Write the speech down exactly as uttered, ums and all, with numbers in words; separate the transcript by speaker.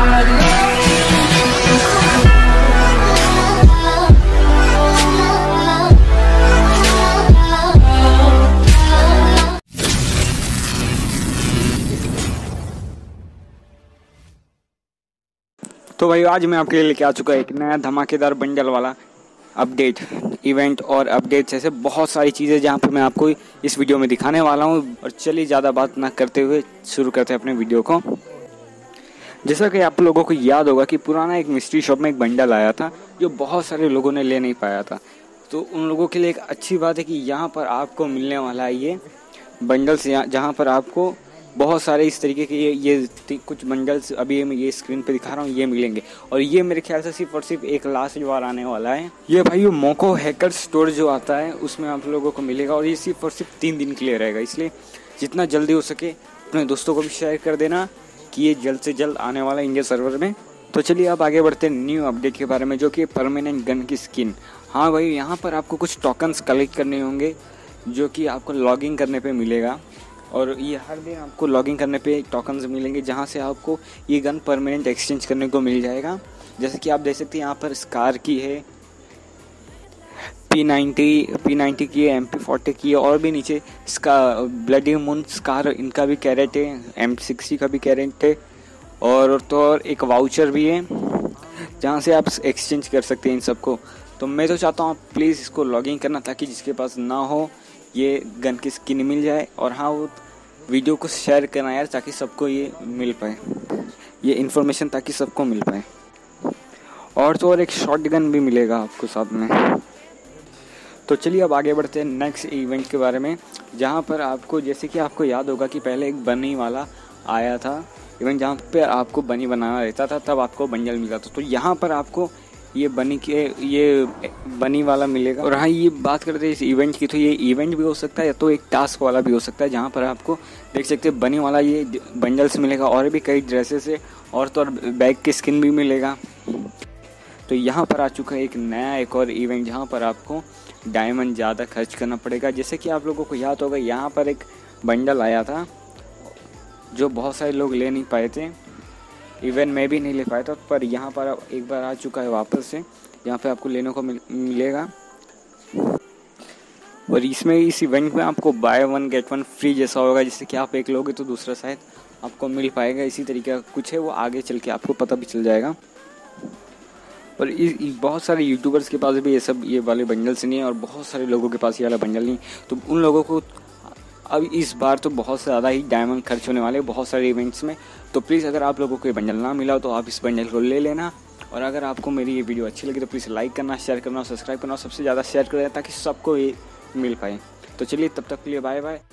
Speaker 1: तो भाई आज मैं आपके लिए लेके आ चुका एक नया धमाकेदार बंडल वाला अपडेट इवेंट और अपडेट जैसे बहुत सारी चीज़ें जहाँ पे मैं आपको इस वीडियो में दिखाने वाला हूँ। और चलिए ज़्यादा बात ना करते हुए शुरू करते हैं अपने वीडियो को। जैसा कि आप लोगों को याद होगा कि पुराना एक मिस्ट्री शॉप में एक बंडल आया था जो बहुत सारे लोगों ने ले नहीं पाया था। तो उन लोगों के लिए एक अच्छी बात है कि यहाँ पर आपको मिलने वाला है ये बंडल्स, जहाँ पर आपको बहुत सारे इस तरीके के ये ये कुछ बंडल्स अभी मैं ये स्क्रीन पे दिखा रहा हूँ ये मिलेंगे। और ये मेरे ख्याल से सिर्फ और सिर्फ एक लास्ट बार आने वाला है। ये भाई मोको हैकर स्टोर जो आता है उसमें आप लोगों को मिलेगा और ये सिर्फ और सिर्फ तीन दिन के लिए रहेगा। इसलिए जितना जल्दी हो सके अपने दोस्तों को भी शेयर कर देना कि ये जल्द से जल्द आने वाला है इंडिया सर्वर में। तो चलिए अब आगे बढ़ते हैं न्यू अपडेट के बारे में, जो कि परमानेंट गन की स्किन। हाँ भाई, यहाँ पर आपको कुछ टोकन्स कलेक्ट करने होंगे जो कि आपको लॉगिंग करने पे मिलेगा। और ये हर दिन आपको लॉगिंग करने पे टोकन्स मिलेंगे जहाँ से आपको ये गन परमानेंट एक्सचेंज करने को मिल जाएगा। जैसे कि आप देख सकते हैं यहाँ पर स्कार की है, पी नाइन्टी पी नाइन्टी की है, एम पी फोर्टी की है और भी नीचे स्का ब्लडी मून स्कार इनका भी कैरेट है, एम सिक्सटी का भी कैरेट है। और तो और एक वाउचर भी है जहाँ से आप एक्सचेंज कर सकते हैं इन सबको। तो मैं तो चाहता हूँ आप प्लीज़ इसको लॉगिंग करना ताकि जिसके पास ना हो ये गन की स्किन मिल जाए। और हाँ, वो वीडियो को शेयर करना यार ताकि सबको ये मिल पाए, ये इन्फॉर्मेशन ताकि सबको मिल पाए। और तो और एक शॉट गन भी मिलेगा आपको साथ में। तो चलिए अब आगे बढ़ते हैं नेक्स्ट इवेंट के बारे में, जहाँ पर आपको जैसे कि आपको याद होगा कि पहले एक बनी वाला आया था इवेंट जहाँ पर आपको बनी बनाना रहता था, तब आपको बंडल मिलता था। तो यहाँ पर आपको ये बनी के ये बनी वाला मिलेगा। और हाँ, ये बात करते हैं इस इवेंट की, तो ये इवेंट भी हो सकता है या तो एक टास्क वाला भी हो सकता है, जहाँ पर आपको देख सकते हैं बनी वाला ये बंडल्स मिलेगा और भी कई ड्रेसेस है और तो और बैग की स्किन भी मिलेगा। तो यहाँ पर आ चुका है एक नया एक और इवेंट जहाँ पर आपको डायमंड ज़्यादा खर्च करना पड़ेगा। जैसे कि आप लोगों को याद होगा यहाँ पर एक बंडल आया था जो बहुत सारे लोग ले नहीं पाए थे, इवन मैं भी नहीं ले पाया था, पर यहाँ पर एक बार आ चुका है वापस से, यहाँ पे आपको लेने को मिल, मिलेगा। और इसमें इस इवेंट में आपको buy one get one free जैसा होगा, जिससे कि आप एक लोगे तो दूसरा शायद आपको मिल पाएगा। इसी तरीके का कुछ है, वो आगे चल के आपको पता भी चल जाएगा। और इस, इस बहुत सारे यूट्यूबर्स के पास भी ये सब ये वाले बंडल्स नहीं है और बहुत सारे लोगों के पास ये वाला बंडल नहीं, तो उन लोगों को अब इस बार तो बहुत ज़्यादा ही डायमंड खर्च होने वाले बहुत सारे इवेंट्स में। तो प्लीज़ अगर आप लोगों को ये बंडल ना मिला हो तो आप इस बंडल को ले लेना। और अगर आपको मेरी ये वीडियो अच्छी लगी तो प्लीज़ लाइक करना, शेयर करना और सब्सक्राइब करना और सबसे ज़्यादा शेयर करना ताकि सबको ये मिल पाए। तो चलिए तब तक के लिए बाय बाय।